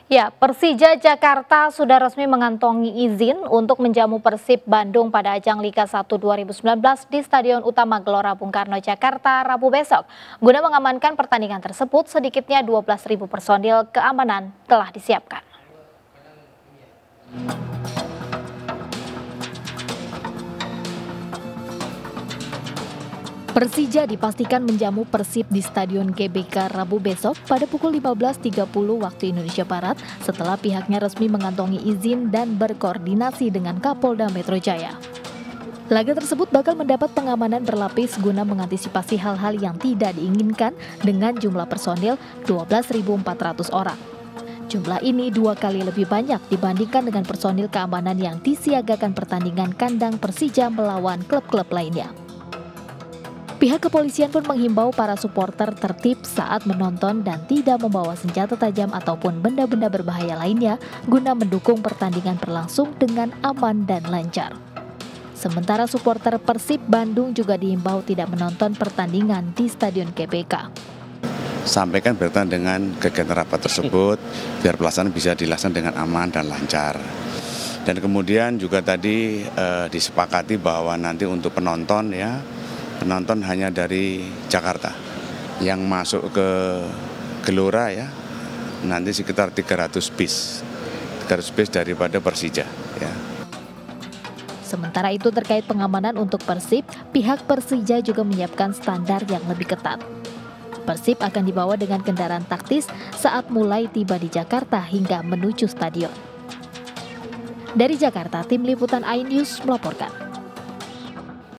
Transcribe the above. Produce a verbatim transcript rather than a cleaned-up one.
Ya, Persija Jakarta sudah resmi mengantongi izin untuk menjamu Persib Bandung pada ajang Liga satu dua ribu sembilan belas di Stadion Utama Gelora Bung Karno, Jakarta, Rabu besok. Guna mengamankan pertandingan tersebut, sedikitnya dua belas ribu personil keamanan telah disiapkan. Persija dipastikan menjamu Persib di Stadion G B K Rabu besok pada pukul lima belas tiga puluh waktu Indonesia Barat setelah pihaknya resmi mengantongi izin dan berkoordinasi dengan Kapolda Metro Jaya. Laga tersebut bakal mendapat pengamanan berlapis guna mengantisipasi hal-hal yang tidak diinginkan dengan jumlah personil dua belas ribu empat ratus orang. Jumlah ini dua kali lebih banyak dibandingkan dengan personil keamanan yang disiagakan pertandingan kandang Persija melawan klub-klub lainnya. Pihak kepolisian pun menghimbau para supporter tertib saat menonton dan tidak membawa senjata tajam ataupun benda-benda berbahaya lainnya guna mendukung pertandingan berlangsung dengan aman dan lancar. Sementara supporter Persib Bandung juga dihimbau tidak menonton pertandingan di Stadion G B K. Sampaikan berkaitan dengan kegiatan rapat tersebut biar pelaksanaan bisa dilaksanakan dengan aman dan lancar. Dan kemudian juga tadi eh, disepakati bahwa nanti untuk penonton ya penonton hanya dari Jakarta yang masuk ke Gelora ya nanti sekitar tiga ratus bis tiga ratus bis daripada Persija ya. Sementara itu terkait pengamanan untuk Persib, pihak Persija juga menyiapkan standar yang lebih ketat. Persib akan dibawa dengan kendaraan taktis saat mulai tiba di Jakarta hingga menuju stadion. Dari Jakarta, tim liputan iNews melaporkan.